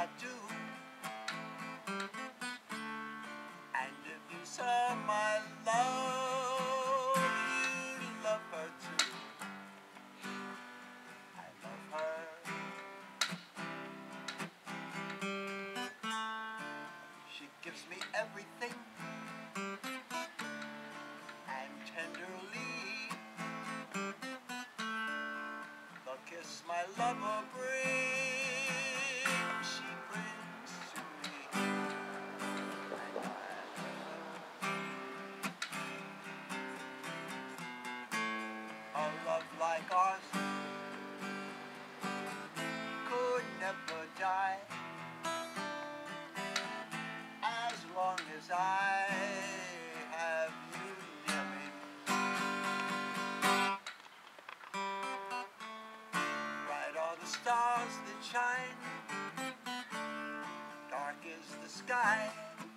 I do. And if you saw my love, you'd love her too. I love her. She gives me everything, and tenderly the kiss my lover brings, she brings to me. A love like ours could never die, as long as I have you near me. Bright are the stars that shine, dark is the sky.